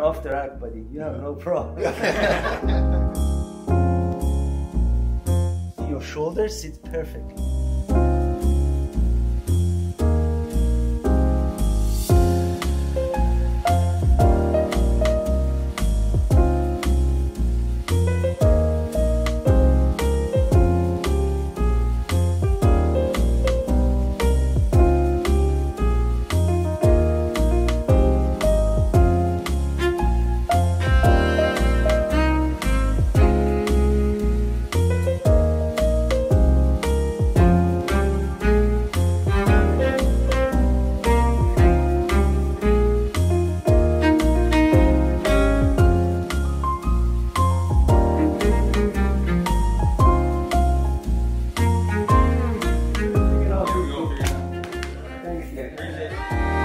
off the rack, buddy. You have no problem. Your shoulders sit perfectly. Appreciate it.